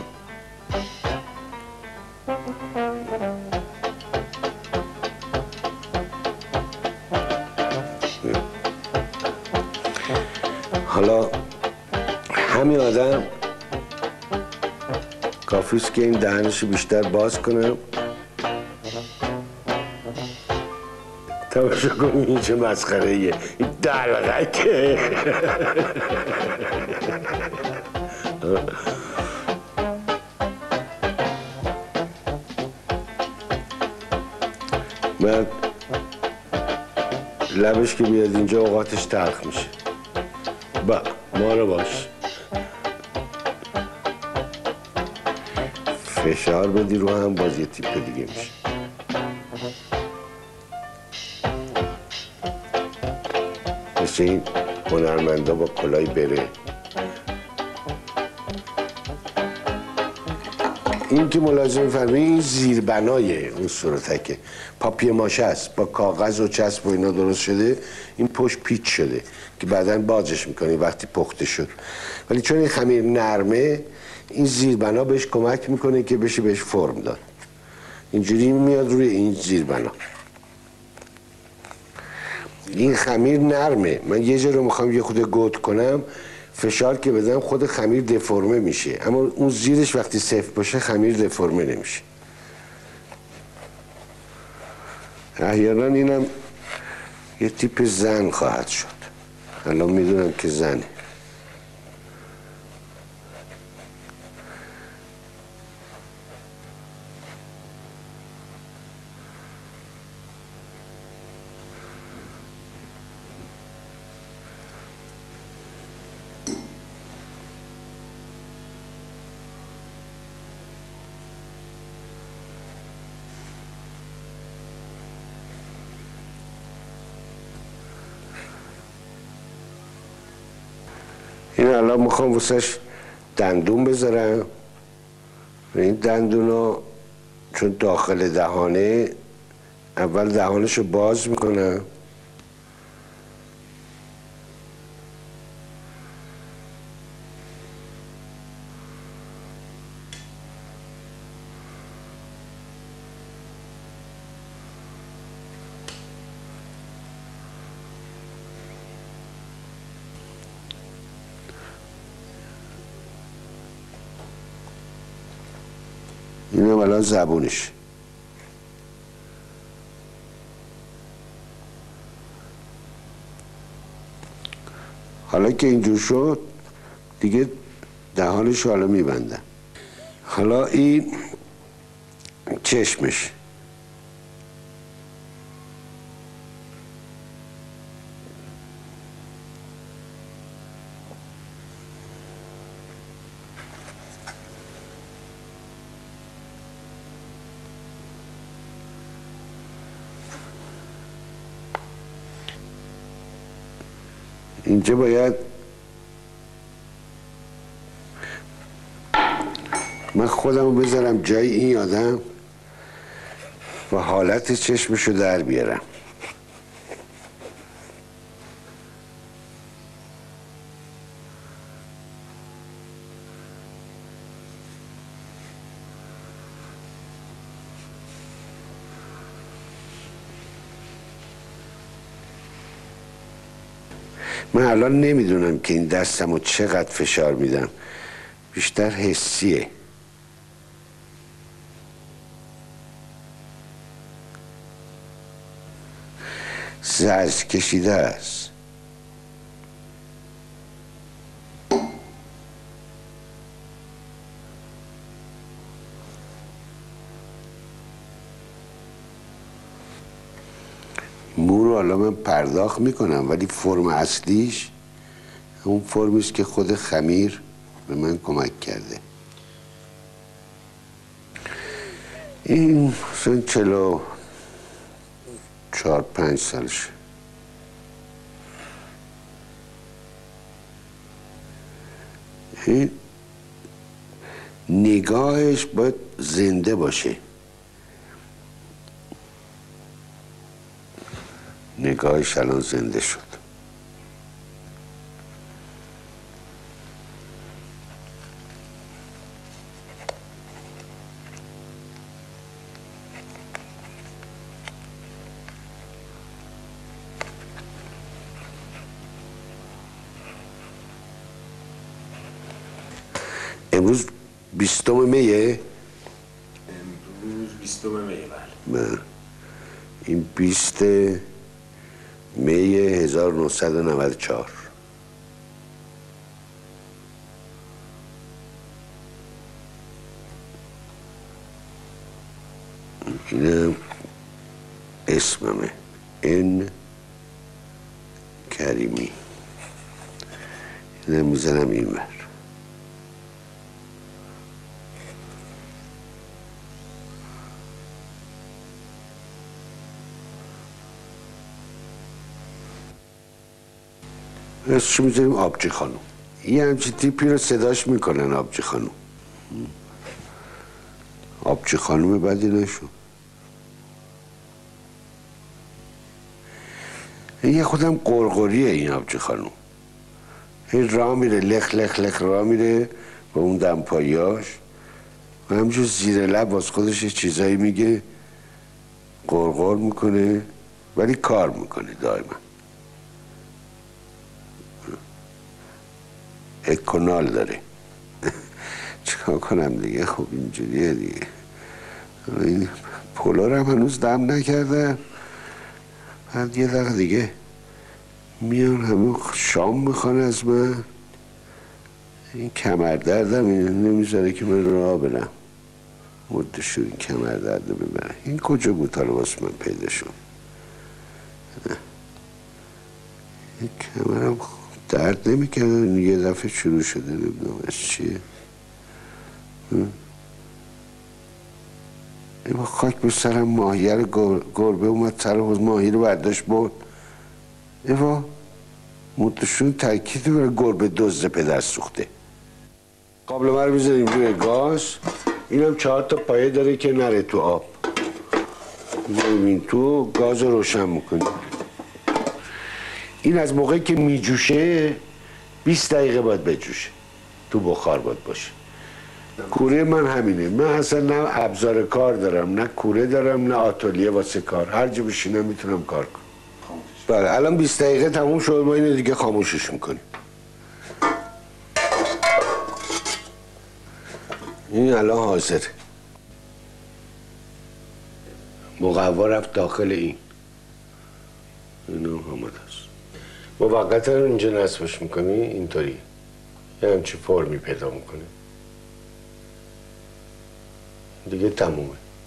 Speaker 2: حالا همین آدم کافیست که این دهنشو بیشتر باز کنم. تماشا کنیم این چه مسخره ایه، این دلغکه. من لبش که بیاد اینجا اوقاتش تلخ میشه. با ما رو باش. فشار بدی رو هم باز یه تیپ دیگه میشه. مثل این هنرمندا با کلای بره. این که ملاحظه می‌فرمایید این زیربنای اون صورتکه، پاپیه ماشه است، با کاغذ و چسب و اینا درست شده. این پشت پیچ شده که بعداً بازش میکنی وقتی پخته شد. ولی چون این خمیر نرمه، این زیربنا بهش کمک میکنه که بشه بهش فرم داد. اینجوری میاد روی این زیربنا. این خمیر نرمه. من یه جا رو میخوام یه خود گود کنم، فشار که بدم خود خمیر دفرمه میشه، اما اون زیرش وقتی سفت باشه خمیر دفرمه نمیشه. احیانا اینم یه تیپ زن خواهد شد. الان میدونم که زنه. این الان میخوام واسش دندون بذارم. این دندون ها چون داخل دهانه، اول دهانش رو باز میکنم. اینم الان زبونش. حالا که اینجور شد دیگه دهانش حالا میبندم. حالا این چشمش. اینجا باید من خودم رو بذارم جای این آدم و حالت چشمش رو در بیارم. من الان نمیدونم که این دستمو چقدر فشار میدم، بیشتر حسیه. زرز کشیده است. مو رو حالا من پرداخت میکنم، ولی فرم اصلیش اون فرمی است که خود خمیر به من کمک کرده. این مثلا 44-5 سالشه. این نگاهش باید زنده باشه. نگاهش الان زنده شد. امروز 20 میه؟
Speaker 4: امروز 20 میه. بله.
Speaker 2: این 20 می 1994. اینم اسممه، این کریمی. اینم میزنم این ور. چی میذاریم؟ آبجی خانم. یه همچین تیپی رو صداش میکنن آبجی خانم. آبجی خانم بدی نشون. یه خودم قرقریه این آبجی خانم. این راه میره لخ لخ لخ راه میره با اون دمپاییاش و همجور زیر لب واسه خودش چیزایی میگه، قرقر میکنه، ولی کار میکنه دائما. اکونال داره. چیکار کنم دیگه؟ خب اینجوریه دیگه. این پولو رو هم هنوز دم نکردم. بعد یه دقیقه دیگه میان همه شام میخوان از من. این کمردردم نمیذاره که من راه برم. مدشو این کمردرد رو ببرم. این کجا بود حالا واسه من پیدا شد؟ این کمرم درد نمیکنه. یه دفعه شروع شده، نمیدونم از چیه. این با خاک به سرم ماهیه گربه اومد سر حوض ماهی رو برداشت برد. ایوا مدشون ترکیب برای گربه دزد پدر سوخته. قابل ما رو میذاریم روی گاز. اینم 4 تا پایه داره که نره تو آب. میذاریم این تو، گاز رو روشن میکنیم. این از موقعی که میجوشه 20 دقیقه باید بجوشه، تو بخار باید باشه. کوره من همینه. من اصلا نه ابزار کار دارم، نه کوره دارم، نه آتلیه واسه کار. هر جا بشینم میتونم کار کنم. بله الان 20 دقیقه تموم شد. ما اینو دیگه خاموشش میکنیم. این الان حاضر. مقوا رفت داخل این. اینو آماده است. موقتا رو اینجا نصبش میکنی اینطوری یه همچی فرمی پیدا میکنی دیگه تمومه.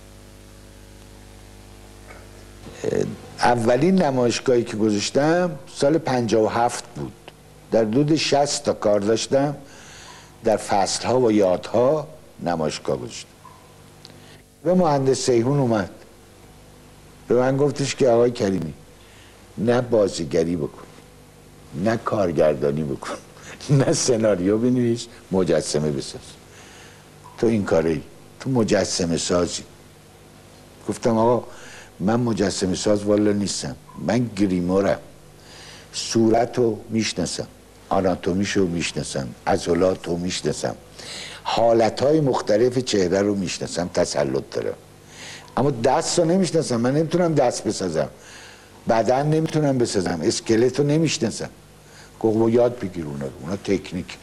Speaker 1: اولین نمایشگاهی که گذاشتم سال 57 بود. در حدود 60 تا کار داشتم. در فصلها و یادها نمایشگاه گذاشتم. و مهندس سیهون اومد به من گفتش که آقای کریمی نه بازیگری بکن، نه کارگردانی بکن، نه سناریو بنویس، مجسمه بساز. تو این کاری، تو مجسمه سازی. گفتم آقا من مجسمه ساز والا نیستم، من گریمورم. صورتو میشناسم، آناتومیشو میشناسم، عضلاتو میشناسم، حالتهای مختلف چهره رو میشناسم، تسلط دارم. اما دست رو نمیشناسم. من نمیتونم دست بسازم، بدن نمیتونم بسازم، اسکلت رو نمیشناسم. گفت یاد بگیر اونا تکنیک.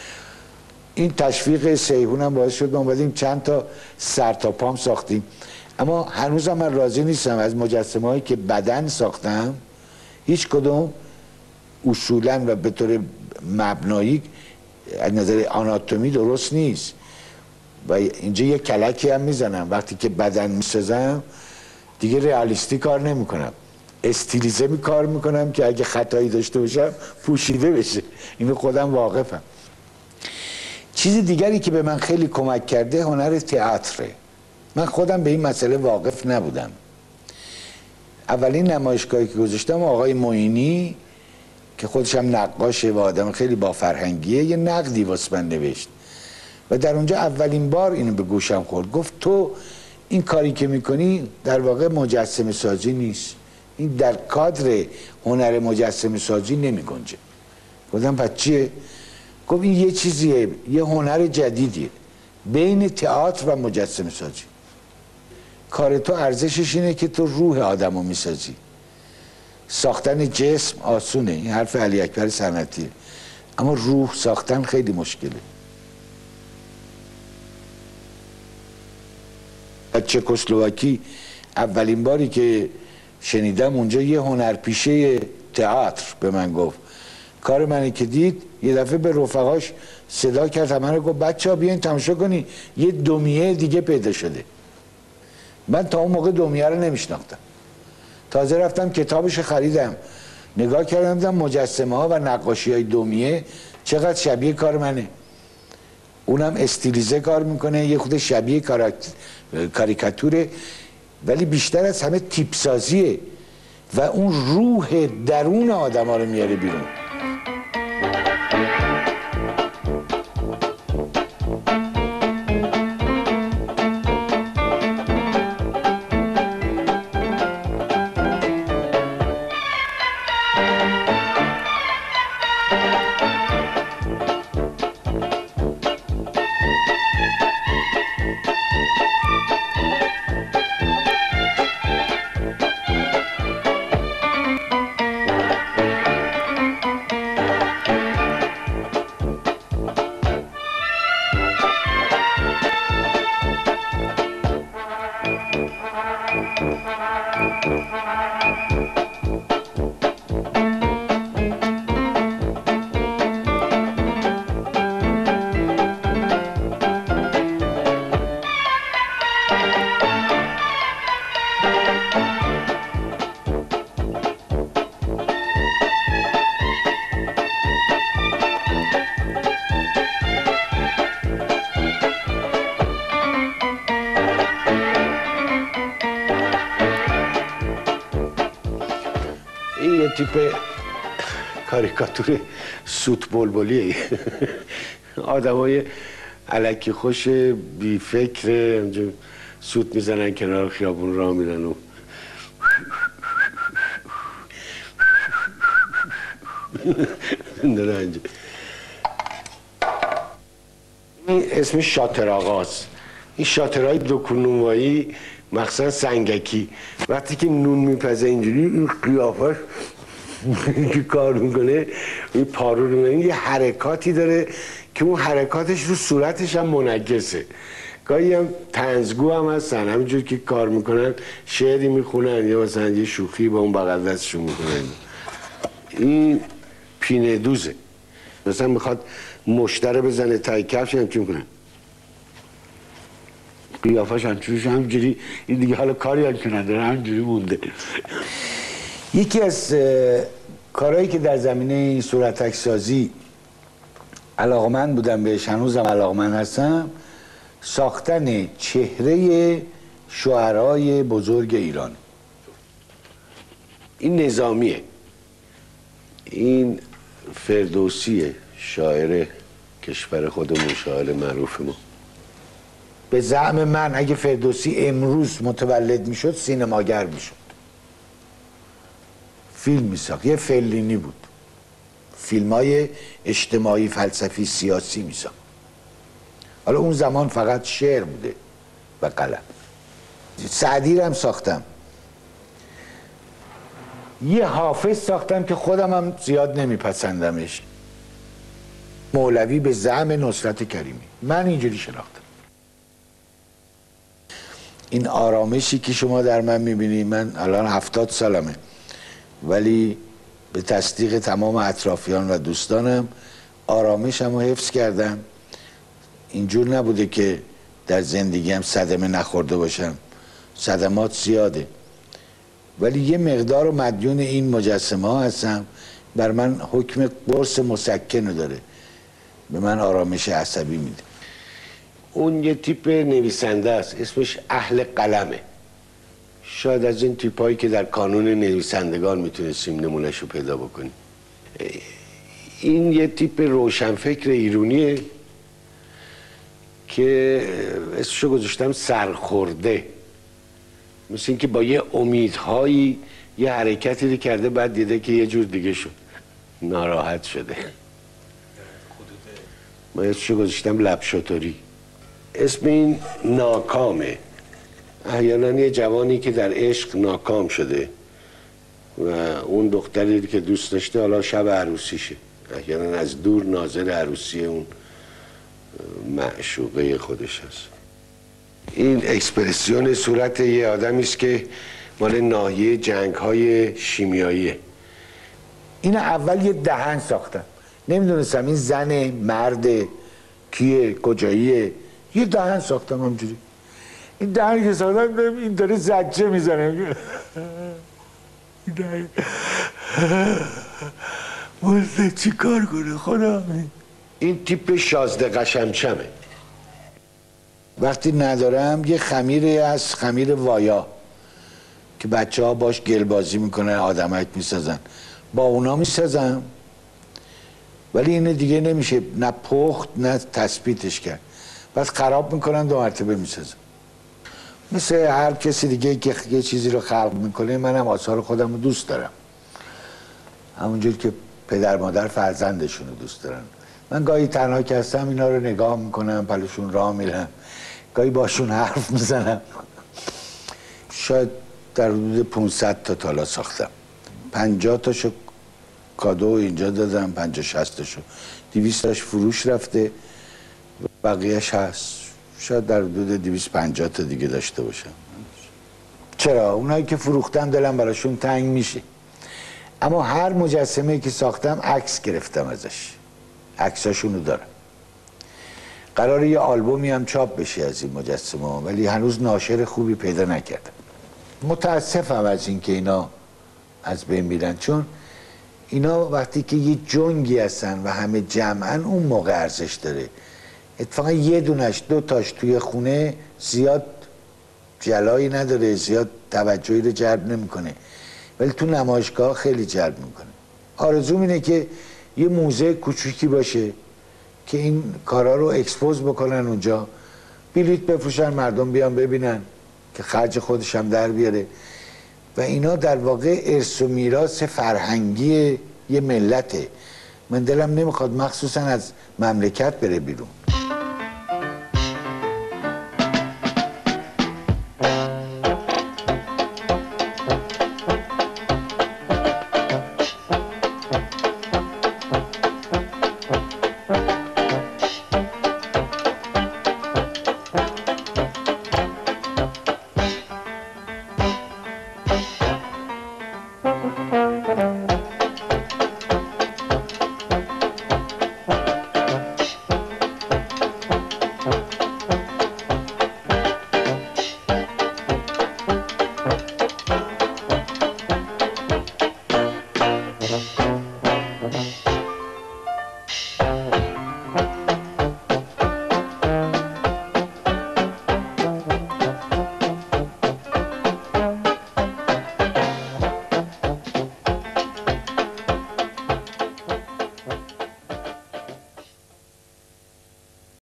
Speaker 1: این تشویق سیهون هم باعث شد ما اومدیم چند تا سر تا پام ساختیم. اما هنوزم من راضی نیستم از مجسمه هایی که بدن ساختم، هیچ کدوم اصولا و به طور مبنایی از نظر آناتومی درست نیست و اینجا یه کلکی هم میزنم. وقتی که بدن میسازم دیگه رئالیستی کار نمیکنم، استیلیزه کار میکنم که اگه خطایی داشته باشم پوشیده بشه. اینو خودم واقفم. چیز دیگری که به من خیلی کمک کرده هنر تئاتره. من خودم به این مسئله واقف نبودم. اولین نمایشگاهی که گذاشتم آقای معینی که خودش هم نقاشه و آدم خیلی با فرهنگیه، یه نقدی واسه من نوشت و در اونجا اولین بار اینو به گوشم خورد. گفت تو این کاری که میکنی در واقع مجسمه سازی نیست، این در کادر هنر مجسمه سازی نمیگنجه. گفتم پس چیه؟ گفت این یه چیزیه، یه هنر جدیدیه بین تئاتر و مجسمه سازی. کار تو ارزشش اینه که تو روح آدمو میسازی. ساختن جسم آسونه، این حرف علی اکبر سنتیه، اما روح ساختن خیلی مشکله. از چکسلواکی اولین باری که شنیدم اونجا یه هنرپیشه تئاتر به من گفت، کار منی که دید یه دفعه به رفقاش صدا کرد، همه رو گفت بچه‌ها بیاین تماشا کنی یه دمیه دیگه پیدا شده. من تا اون موقع دمیه رو نمیشناختم، تازه رفتم کتابش خریدم، نگاه کردم دیدم مجسمه ها و نقاشی های دمیه چقدر شبیه کار منه. اونم استیلیزه کار میکنه، یه خود شبیه کاریکاتوره، ولی بیشتر از همه تیپسازیه و اون روح درون آدم ها رو میاره بیرون. تیپ کاریکاتور سوت بلبلیه. آدم های علکی خوش بی فکر اینجا سوت میزنن کنار خیابون راه میرن و این اسمش شاتر آغاز. این شاترهای دکونومایی مخصوصا سنگکی وقتی که نون میپزه اینجوری این قیافش که کار میکنه، این پارو رو یه حرکاتی داره که اون حرکاتش رو صورتش هم منعکسه. گاهی هم طنزگو هم هستن، همینجور که کار میکنن شعری میخونن یا مثلا یه شوخی با اون بغل دستشون میکنن. این پینه دوزه، مثلا میخواد مشتره بزنه تای کفش همچون میکنن، قیافش همجوری. این دیگه حالا کاری هم نداره، همجوری مونده. یکی از کارهایی که در زمینه این صورتک سازی علاقمند بودم بهش، هنوزم علاقمند هستم، ساختن چهره شاعرای بزرگ ایران. این نظامیه، این فردوسیه، شاعر کشور خودمون، شاعر معروف ما. به زعم من اگه فردوسی امروز متولد میشد سینماگر میشد، فیلم میساخت. یه فلینی بود، فیلمای اجتماعی فلسفی سیاسی میساخت. حالا اون زمان فقط شعر بوده و قلم. سعدی هم ساختم. یه حافظ ساختم که خودم هم زیاد نمیپسندمش، مولوی به زعم نصرت کریمی. من اینجوری شناختم. این آرامشی که شما در من میبینی، من الان 70 سالمه ولی به تصدیق تمام اطرافیان و دوستانم آرامشم رو حفظ کردم. اینجور نبوده که در زندگیم صدمه نخورده باشم، صدمات زیاده، ولی یه مقدار مدیون این مجسمه ها هستم. بر من حکم قرص مسکن داره، به من آرامش عصبی میده.
Speaker 2: اون یه تیپ نویسنده است، اسمش اهل قلمه. شاید از این تیپایی که در کانون نویسندگان میتونستیم نمونهش رو پیدا بکنیم. این یه تیپ روشنفکر ایرونیه که اسمشو گذاشتم سرخورده، مثل این که با یه امیدهایی یه حرکتی رو کرده، بعد دیده که یه جور دیگه شد، ناراحت شده. من اسمشو گذاشتم لب شطوری. اسم این ناکامه. احیانا یه جوانی که در عشق ناکام شده و اون دختری که دوست داشته حالا شب عروسیشه، احیانا از دور ناظر عروسی اون معشوقه خودش هست. این اکسپرسیون صورت یه آدمی است که مال ناحیه جنگ‌های شیمیاییه.
Speaker 1: این اول یه دهن ساختم، نمیدونستم این زن مرد کیه کجاییه، یه دهن ساختم همجوری. این دهنی که ساختم این داره زجه میزنه. این دهن موزه چی کار کنه خدا.
Speaker 2: این تیپ شازده قشمچمه.
Speaker 1: وقتی ندارم یه خمیری از خمیر وایا که بچه ها باش گلبازی میکنن، آدمک میسازن، با اونا میسازم، ولی اینه دیگه نمیشه نه پخت نه تثبیتش کرد، بس خراب میکنن، 2 مرتبه میسازم. مثل هر کسی دیگه که یه چیزی رو خلق میکنه، منم آثار خودم رو دوست دارم، همونجور که پدر مادر فرزندشون رو دوست دارن. من گاهی تنها که هستم اینا رو نگاه میکنم، پلوشون راه میرم، گاهی باشون حرف میزنم. شاید در حدود 500 تا تالا ساختم. 50 تاشو کادو اینجا دادم، 50-60 تاشو 200 تاش فروش رفته، بقیهش هست. شاید در حدود 250 تا دیگه داشته باشم. چرا؟ اونایی که فروختم دلم براشون تنگ میشه. اما هر مجسمه که ساختم عکس گرفتم ازش، عکساشونو دارم. قراره یه آلبومی هم چاپ بشه از این مجسمه ها، ولی هنوز ناشر خوبی پیدا نکردم. متاسفم از این که اینا از بین میرن، چون اینا وقتی که یه جنگی هستن و همه جمعن اون موقع ارزش داره. اتفاقا یه دونش 2 تاش توی خونه زیاد جلایی نداره، زیاد توجهی رو جلب نمیکنه، ولی تو نمایشگاه خیلی جلب میکنه. آرزوم اینه که یه موزه کوچیکی باشه که این کارا رو اکسپوز بکنن اونجا، بلیط بفروشن، مردم بیان ببینن که خرج خودش هم در بیاره. و اینا در واقع ارث و میراث فرهنگی یه ملته. من دلم نمیخواد مخصوصا از مملکت بره بیرون.